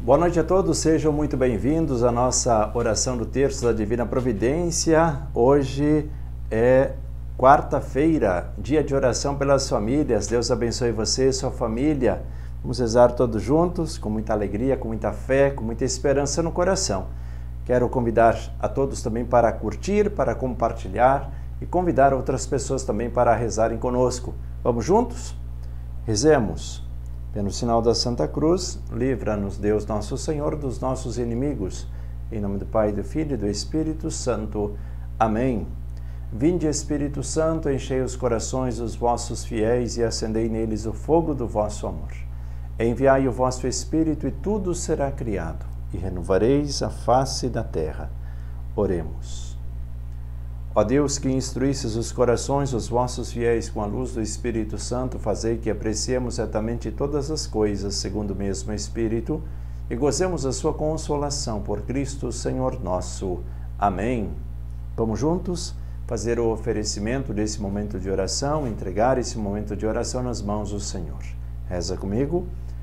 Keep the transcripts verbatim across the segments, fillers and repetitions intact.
Boa noite a todos, sejam muito bem-vindos à nossa oração do Terço da Divina Providência. Hoje é quarta-feira, dia de oração pelas famílias. Deus abençoe você e sua família. Vamos rezar todos juntos, com muita alegria, com muita fé, com muita esperança no coração. Quero convidar a todos também para curtir, para compartilhar e convidar outras pessoas também para rezarem conosco. Vamos juntos? Rezemos. Pelo sinal da Santa Cruz, livra-nos Deus nosso Senhor dos nossos inimigos. Em nome do Pai, do Filho e do Espírito Santo. Amém. Vinde, Espírito Santo, enchei os corações dos vossos fiéis e acendei neles o fogo do vosso amor. Enviai o vosso Espírito e tudo será criado, e renovareis a face da terra. Oremos. Ó Deus, que instruístes os corações dos vossos fiéis com a luz do Espírito Santo, fazei que apreciemos retamente todas as coisas segundo o mesmo Espírito e gozemos a sua consolação por Cristo, Senhor nosso. Amém. Vamos juntos fazer o oferecimento desse momento de oração, entregar esse momento de oração nas mãos do Senhor. Reza comigo.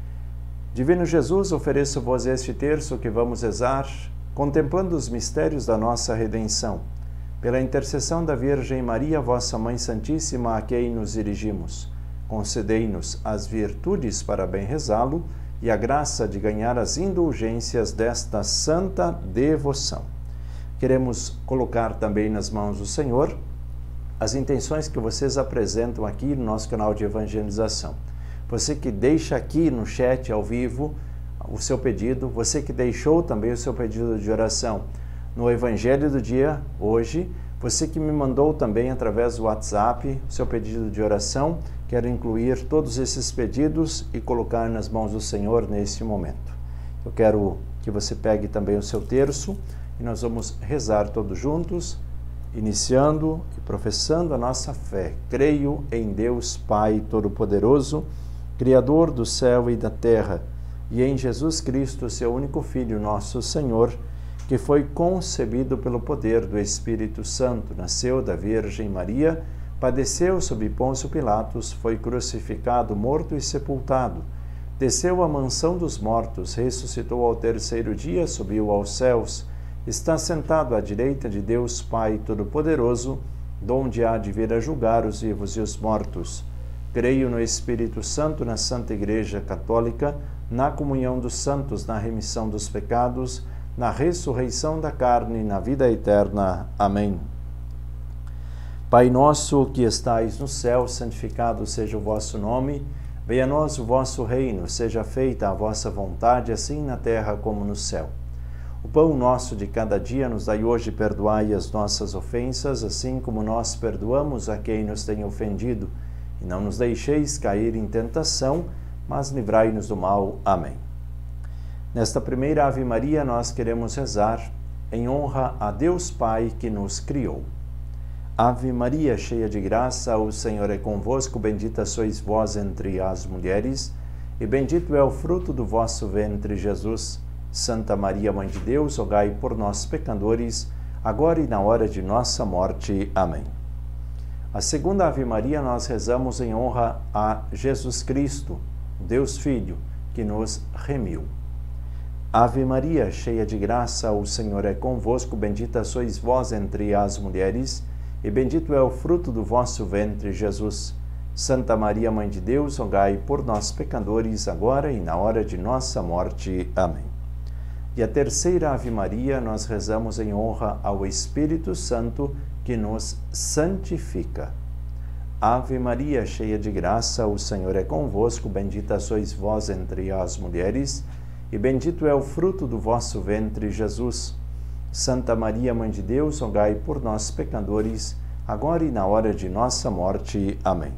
Divino Jesus, ofereço-vos este terço que vamos rezar, contemplando os mistérios da nossa redenção. Pela intercessão da Virgem Maria, vossa Mãe Santíssima, a quem nos dirigimos, concedei-nos as virtudes para bem rezá-lo e a graça de ganhar as indulgências desta santa devoção. Queremos colocar também nas mãos do Senhor as intenções que vocês apresentam aqui no nosso canal de evangelização. Você que deixa aqui no chat ao vivo o seu pedido, você que deixou também o seu pedido de oração no Evangelho do dia, hoje, você que me mandou também através do WhatsApp o seu pedido de oração, quero incluir todos esses pedidos e colocar nas mãos do Senhor neste momento. Eu quero que você pegue também o seu terço e nós vamos rezar todos juntos, iniciando e professando a nossa fé. Creio em Deus Pai Todo-Poderoso, Criador do céu e da terra, e em Jesus Cristo, seu único Filho, nosso Senhor, que foi concebido pelo poder do Espírito Santo, nasceu da Virgem Maria, padeceu sob Pôncio Pilatos, foi crucificado, morto e sepultado, desceu à mansão dos mortos, ressuscitou ao terceiro dia, subiu aos céus, está sentado à direita de Deus Pai Todo-Poderoso, donde há de vir a julgar os vivos e os mortos. Creio no Espírito Santo, na Santa Igreja Católica, na comunhão dos santos, na remissão dos pecados, na ressurreição da carne e na vida eterna. Amém. Pai nosso que estais no céu, santificado seja o vosso nome. Venha a nós o vosso reino, seja feita a vossa vontade, assim na terra como no céu. O pão nosso de cada dia nos dai hoje, perdoai as nossas ofensas, assim como nós perdoamos a quem nos tem ofendido. E não nos deixeis cair em tentação, mas livrai-nos do mal. Amém. Nesta primeira Ave Maria, nós queremos rezar em honra a Deus Pai que nos criou. Ave Maria, cheia de graça, o Senhor é convosco, bendita sois vós entre as mulheres, e bendito é o fruto do vosso ventre, Jesus. Santa Maria, Mãe de Deus, rogai por nós, pecadores, agora e na hora de nossa morte. Amém. A segunda Ave Maria, nós rezamos em honra a Jesus Cristo, Deus Filho, que nos remiu. Ave Maria, cheia de graça, o Senhor é convosco, bendita sois vós entre as mulheres, e bendito é o fruto do vosso ventre, Jesus. Santa Maria, Mãe de Deus, rogai por nós, pecadores, agora e na hora de nossa morte. Amém. E a terceira Ave Maria, nós rezamos em honra ao Espírito Santo, que nos santifica. Ave Maria, cheia de graça, o Senhor é convosco, bendita sois vós entre as mulheres, e bendito é o fruto do vosso ventre, Jesus. Santa Maria, Mãe de Deus, rogai por nós, pecadores, agora e na hora de nossa morte. Amém.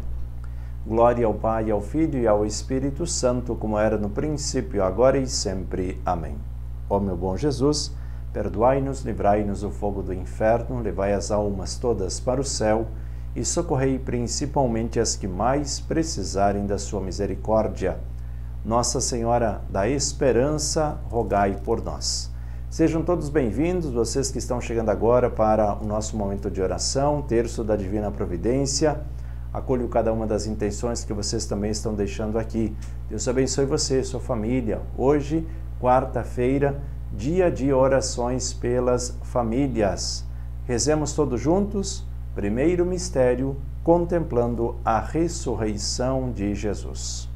Glória ao Pai, ao Filho e ao Espírito Santo, como era no princípio, agora e sempre. Amém. Ó meu bom Jesus, perdoai-nos, livrai-nos do fogo do inferno, levai as almas todas para o céu e socorrei principalmente as que mais precisarem da sua misericórdia. Nossa Senhora da Esperança, rogai por nós. Sejam todos bem-vindos, vocês que estão chegando agora para o nosso momento de oração, Terço da Divina Providência. Acolho cada uma das intenções que vocês também estão deixando aqui. Deus abençoe você e sua família. Hoje, quarta-feira, dia de orações pelas famílias. Rezemos todos juntos, primeiro mistério, contemplando a ressurreição de Jesus.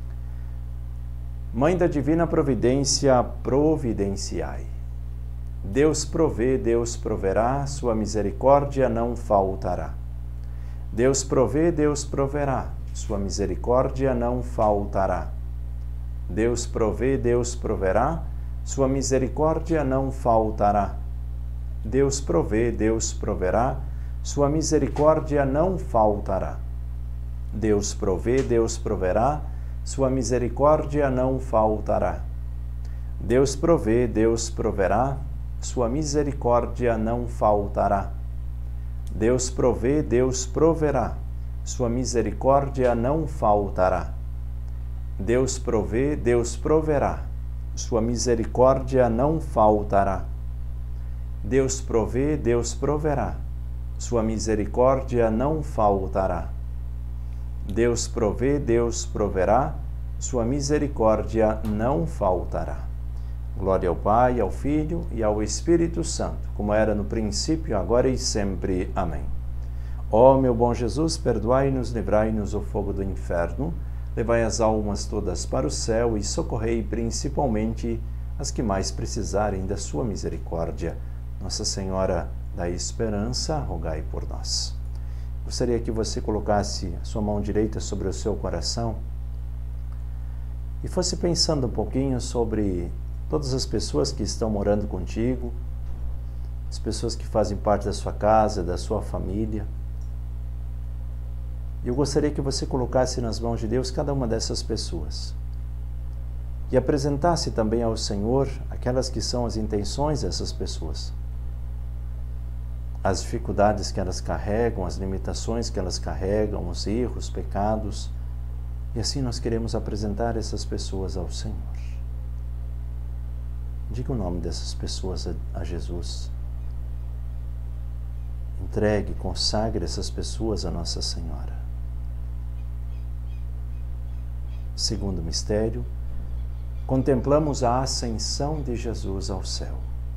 Mãe da Divina Providência, providenciai. Deus provê, Deus proverá, sua misericórdia não faltará. Deus provê, Deus proverá, sua misericórdia não faltará. Deus provê, Deus proverá, sua misericórdia não faltará. Deus provê, Deus proverá, sua misericórdia não faltará. Deus provê, Deus proverá, sua misericórdia não faltará. Deus provê, Deus proverá, sua misericórdia não faltará. Deus provê, Deus proverá, sua misericórdia não faltará. Deus provê, Deus proverá, sua misericórdia não faltará. Deus provê, Deus proverá, sua misericórdia não faltará. Deus provê, Deus proverá, sua misericórdia não faltará. Glória ao Pai, ao Filho e ao Espírito Santo, como era no princípio, agora e sempre. Amém. Ó meu bom Jesus, perdoai-nos, livrai-nos do fogo do inferno, levai as almas todas para o céu e socorrei principalmente as que mais precisarem da sua misericórdia. Nossa Senhora da Esperança, rogai por nós. Gostaria que você colocasse a sua mão direita sobre o seu coração e fosse pensando um pouquinho sobre todas as pessoas que estão morando contigo, as pessoas que fazem parte da sua casa, da sua família. Eu gostaria que você colocasse nas mãos de Deus cada uma dessas pessoas e apresentasse também ao Senhor aquelas que são as intenções dessas pessoas, as dificuldades que elas carregam, as limitações que elas carregam, os erros, os pecados, e assim nós queremos apresentar essas pessoas ao Senhor. Diga o nome dessas pessoas a, a Jesus. Entregue, consagre essas pessoas a Nossa Senhora. Segundo mistério, contemplamos a ascensão de Jesus ao céu.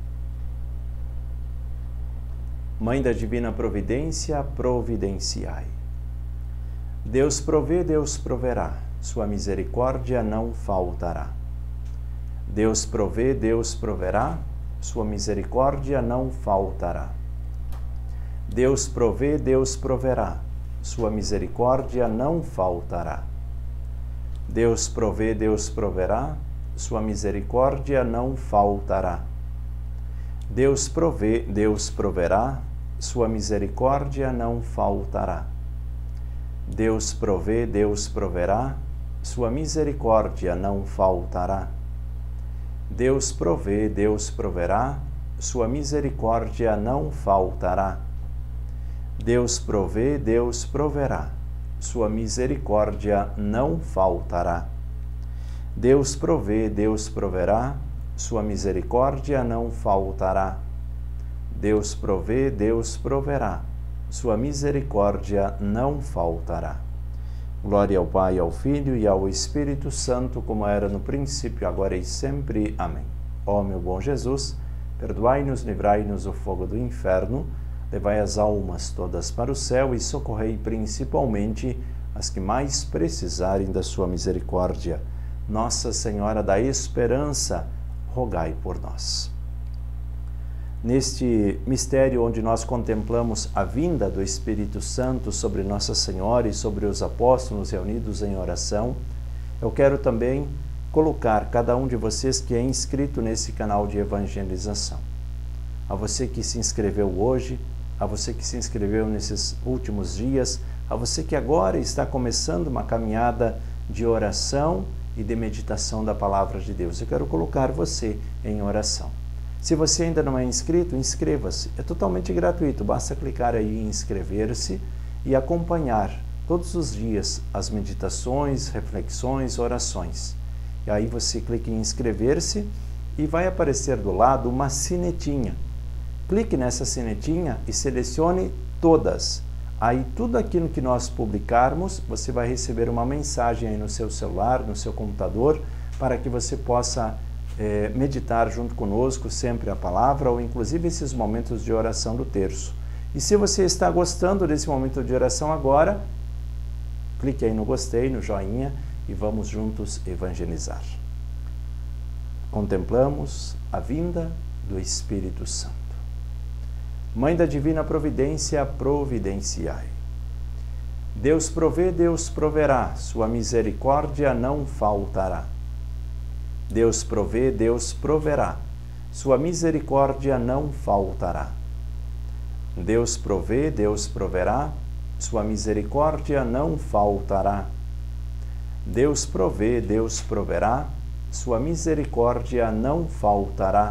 Mãe da Divina Providência, providenciai. Deus provê, Deus proverá, sua misericórdia não faltará. Deus provê, Deus proverá, sua misericórdia não faltará. Deus provê, Deus proverá, sua misericórdia não faltará. Deus provê, Deus proverá, sua misericórdia não faltará. Deus provê, Deus proverá, sua misericórdia não faltará. Deus provê, Deus proverá, sua misericórdia não faltará. Deus provê, Deus proverá, sua misericórdia não faltará. Deus provê, Deus proverá, sua misericórdia não faltará. Deus provê, Deus proverá, sua misericórdia não faltará. Deus provê, Deus proverá, sua misericórdia não faltará. Glória ao Pai, ao Filho e ao Espírito Santo, como era no princípio, agora e sempre. Amém. Ó meu bom Jesus, perdoai-nos, livrai-nos do fogo do inferno, levai as almas todas para o céu e socorrei principalmente as que mais precisarem da sua misericórdia. Nossa Senhora da Esperança, rogai por nós. Neste mistério onde nós contemplamos a vinda do Espírito Santo sobre Nossa Senhora e sobre os apóstolos reunidos em oração, eu quero também colocar cada um de vocês que é inscrito nesse canal de evangelização. A você que se inscreveu hoje, a você que se inscreveu nesses últimos dias, a você que agora está começando uma caminhada de oração e de meditação da Palavra de Deus. Eu quero colocar você em oração. Se você ainda não é inscrito, inscreva-se. É totalmente gratuito, basta clicar aí em inscrever-se e acompanhar todos os dias as meditações, reflexões, orações. E aí você clica em inscrever-se e vai aparecer do lado uma sinetinha. Clique nessa sinetinha e selecione todas. Aí tudo aquilo que nós publicarmos, você vai receber uma mensagem aí no seu celular, no seu computador, para que você possa é, meditar junto conosco sempre a palavra ou inclusive esses momentos de oração do terço. E se você está gostando desse momento de oração agora, clique aí no gostei, no joinha e vamos juntos evangelizar. Contemplamos a vinda do Espírito Santo. Mãe da Divina Providência, providenciai. Deus provê, Deus proverá, sua misericórdia não faltará. Deus provê, Deus proverá, sua misericórdia não faltará. Deus provê, Deus proverá, sua misericórdia não faltará. Deus provê, Deus proverá, sua misericórdia não faltará.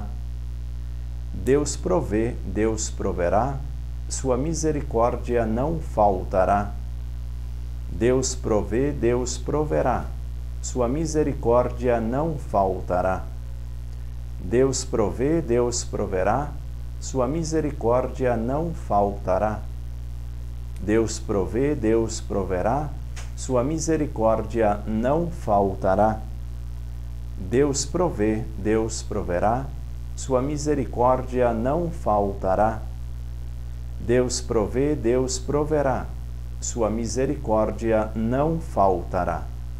Deus provê, Deus proverá, sua misericórdia não faltará. Deus provê, Deus proverá, sua misericórdia não faltará. Deus provê, Deus proverá, sua misericórdia não faltará. Deus provê, Deus proverá, sua misericórdia não faltará. Deus provê, Deus proverá, sua misericórdia não faltará. Deus provê, Deus proverá, sua misericórdia não faltará.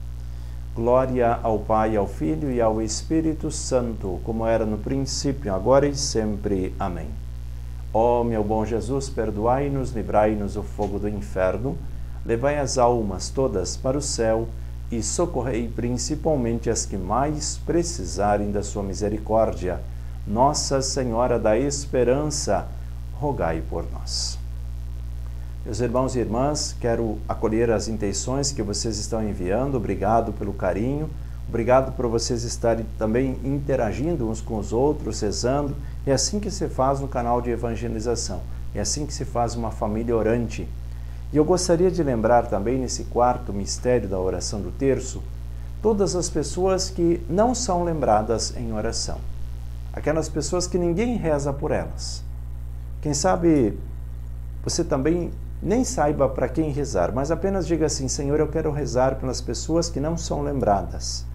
Glória ao Pai, ao Filho e ao Espírito Santo, como era no princípio, agora e sempre. Amém. Ó meu bom Jesus, perdoai-nos, livrai-nos do fogo do inferno, levai as almas todas para o céu e socorrei principalmente as que mais precisarem da sua misericórdia. Nossa Senhora da Esperança, rogai por nós. Meus irmãos e irmãs, quero acolher as intenções que vocês estão enviando. Obrigado pelo carinho, obrigado por vocês estarem também interagindo uns com os outros, rezando. É assim que se faz no canal de evangelização, é assim que se faz uma família orante. E eu gostaria de lembrar também, nesse quarto mistério da oração do terço, todas as pessoas que não são lembradas em oração. Aquelas pessoas que ninguém reza por elas. Quem sabe você também nem saiba para quem rezar, mas apenas diga assim: Senhor, eu quero rezar pelas pessoas que não são lembradas.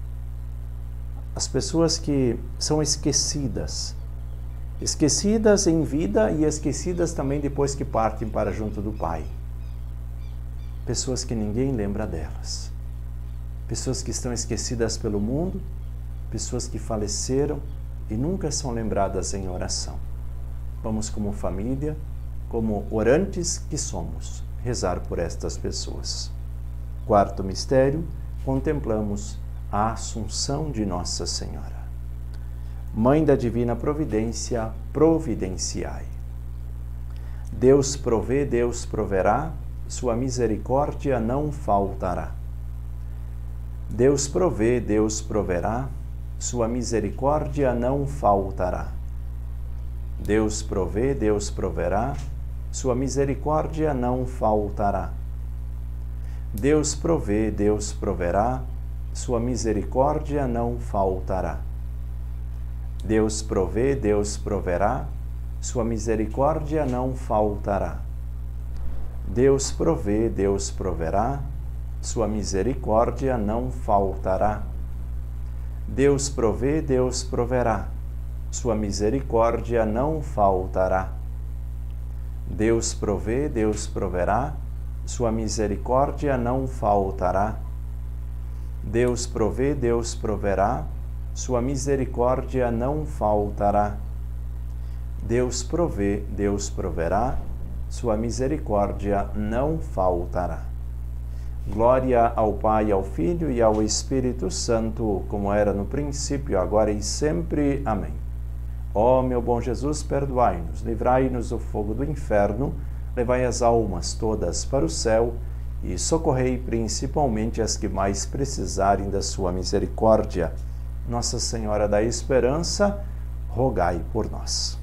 As pessoas que são esquecidas. Esquecidas em vida e esquecidas também depois que partem para junto do Pai. Pessoas que ninguém lembra delas. Pessoas que estão esquecidas pelo mundo, pessoas que faleceram e nunca são lembradas em oração. Vamos, como família, como orantes que somos, rezar por estas pessoas. Quarto mistério, contemplamos a Assunção de Nossa Senhora. Mãe da Divina Providência, providenciai. Deus provê, Deus proverá, sua misericórdia não faltará. Deus provê, Deus proverá, sua misericórdia não faltará. Deus provê, Deus proverá, sua misericórdia não faltará. Deus provê, Deus proverá, sua misericórdia não faltará. Deus provê, Deus proverá, sua misericórdia não faltará. Deus provê, Deus proverá, sua misericórdia não faltará. Deus provê, Deus proverá, sua misericórdia não faltará. Deus provê, Deus proverá, sua misericórdia não faltará. Deus provê, Deus proverá, sua misericórdia não faltará. Deus provê, Deus proverá, sua misericórdia não faltará. Glória ao Pai, ao Filho e ao Espírito Santo, como era no princípio, agora e sempre. Amém. Ó meu bom Jesus, perdoai-nos, livrai-nos do fogo do inferno, levai as almas todas para o céu e socorrei principalmente as que mais precisarem da sua misericórdia. Nossa Senhora da Esperança, rogai por nós.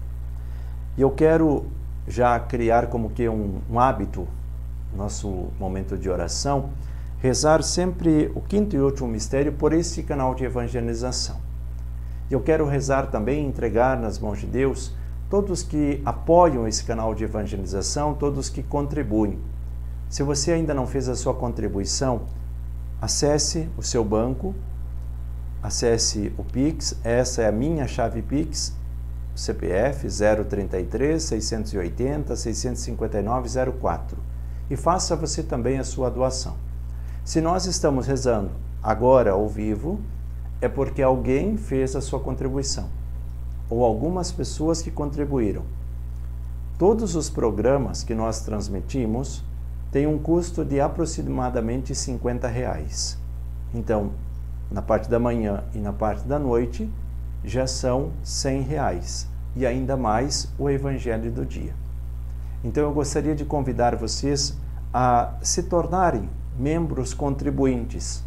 E eu quero já criar como que um, um hábito, nosso momento de oração, rezar sempre o quinto e último mistério por este canal de evangelização. Eu quero rezar também, entregar nas mãos de Deus todos que apoiam esse canal de evangelização, todos que contribuem. Se você ainda não fez a sua contribuição, acesse o seu banco acesse o Pix, essa é a minha chave Pix, C P F zero trinta e três, seiscentos e oitenta, seiscentos e cinquenta e nove, zero quatro, e faça você também a sua doação. Se nós estamos rezando agora ao vivo, é porque alguém fez a sua contribuição, ou algumas pessoas que contribuíram. Todos os programas que nós transmitimos têm um custo de aproximadamente cinquenta reais. Então, na parte da manhã e na parte da noite, já são cem reais. E ainda mais o Evangelho do dia. Então, eu gostaria de convidar vocês a se tornarem membros contribuintes.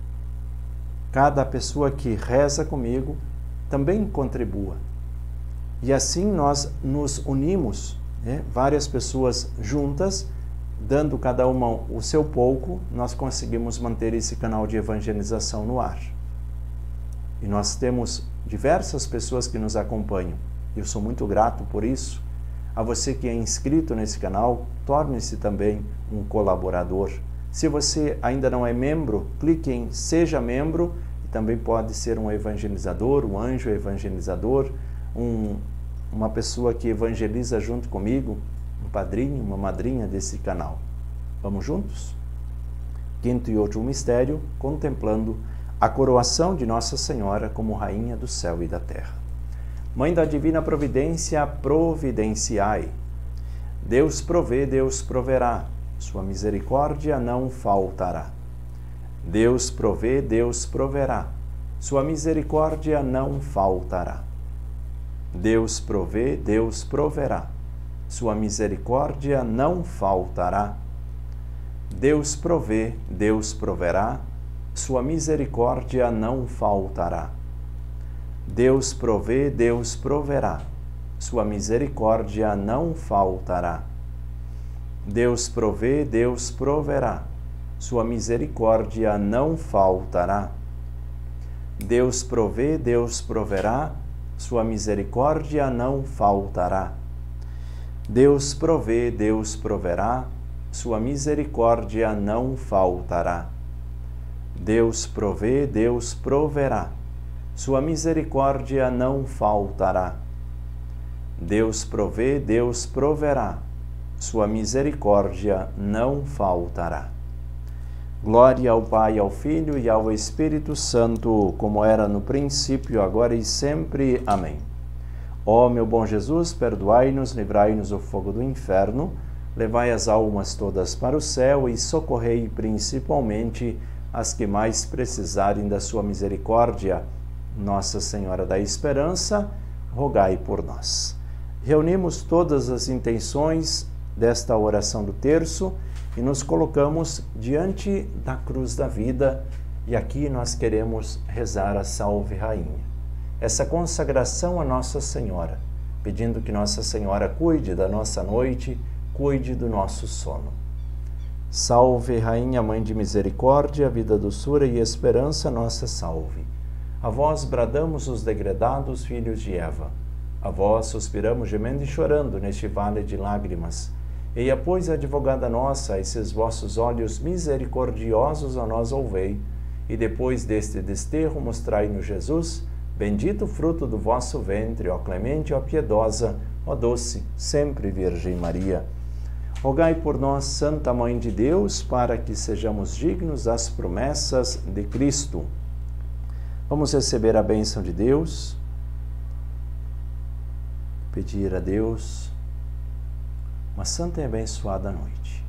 Cada pessoa que reza comigo também contribua. E assim nós nos unimos, né? Várias pessoas juntas, dando cada uma o seu pouco, nós conseguimos manter esse canal de evangelização no ar. E nós temos diversas pessoas que nos acompanham. Eu sou muito grato por isso. A você que é inscrito nesse canal, torne-se também um colaborador. Se você ainda não é membro, clique em Seja Membro e também pode ser um evangelizador, um anjo evangelizador, um, uma pessoa que evangeliza junto comigo, um padrinho, uma madrinha desse canal. Vamos juntos? Quinto e último mistério, contemplando a coroação de Nossa Senhora como Rainha do céu e da terra. Mãe da Divina Providência, providenciai. Deus provê, Deus proverá. Sua misericórdia não faltará. Deus provê, Deus proverá. Sua misericórdia não faltará. Deus provê, Deus proverá. Sua misericórdia não faltará. Deus provê, Deus proverá. Sua misericórdia não faltará. Deus provê, Deus proverá. Sua misericórdia não faltará. Deus provê, Deus proverá. Sua misericórdia não faltará. Deus provê, Deus proverá. Sua misericórdia não faltará. Deus provê, Deus proverá. Sua misericórdia não faltará. Deus provê, Deus proverá. Sua misericórdia não faltará. Deus provê, Deus proverá. Sua misericórdia não faltará. Glória ao Pai, ao Filho e ao Espírito Santo, como era no princípio, agora e sempre. Amém. Ó meu bom Jesus, perdoai-nos, livrai-nos do fogo do inferno, levai as almas todas para o céu e socorrei principalmente as que mais precisarem da sua misericórdia. Nossa Senhora da Esperança, rogai por nós. Reunimos todas as intenções desta oração do terço e nos colocamos diante da cruz da vida, e aqui nós queremos rezar a Salve Rainha. Essa consagração a Nossa Senhora, pedindo que Nossa Senhora cuide da nossa noite, cuide do nosso sono. Salve Rainha, Mãe de Misericórdia, vida, doçura e esperança, nossa salve. A vós bradamos os degredados filhos de Eva. A vós suspiramos gemendo e chorando neste vale de lágrimas. Eia, pois, advogada nossa, esses vossos olhos misericordiosos a nós ouvei, e depois deste desterro mostrai-nos Jesus, bendito o fruto do vosso ventre, ó clemente, ó piedosa, ó doce, sempre Virgem Maria. Rogai por nós, Santa Mãe de Deus, para que sejamos dignos das promessas de Cristo. Vamos receber a bênção de Deus, pedir a Deus uma santa e abençoada noite.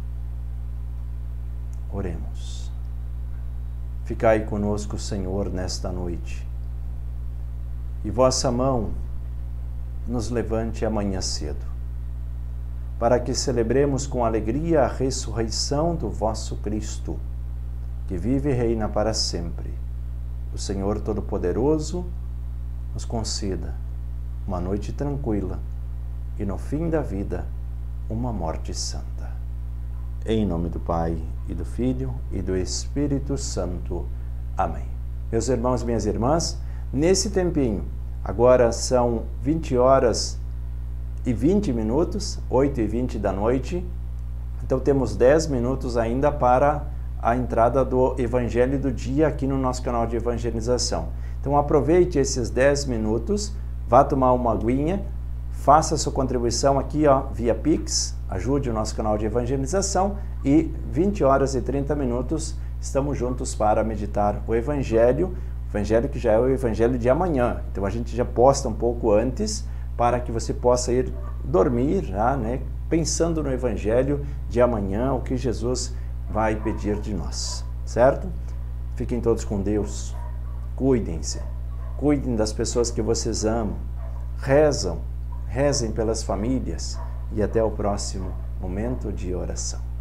Oremos. Ficai conosco, Senhor, nesta noite, e vossa mão nos levante amanhã cedo, para que celebremos com alegria a ressurreição do vosso Cristo, que vive e reina para sempre. O Senhor Todo-Poderoso nos conceda uma noite tranquila e, no fim da vida, uma morte santa. Em nome do Pai, e do Filho, e do Espírito Santo. Amém. Meus irmãos e minhas irmãs, nesse tempinho, agora são vinte horas e vinte minutos, oito e vinte da noite, então temos dez minutos ainda para a entrada do Evangelho do Dia aqui no nosso canal de evangelização. Então aproveite esses dez minutos, vá tomar uma aguinha, faça a sua contribuição aqui ó, via Pix, ajude o nosso canal de evangelização e vinte horas e trinta minutos estamos juntos para meditar o Evangelho, o Evangelho que já é o Evangelho de amanhã. Então a gente já posta um pouco antes para que você possa ir dormir, já, né, pensando no Evangelho de amanhã, o que Jesus vai pedir de nós, certo? Fiquem todos com Deus, cuidem-se, cuidem das pessoas que vocês amam, rezam, rezem pelas famílias e até o próximo momento de oração.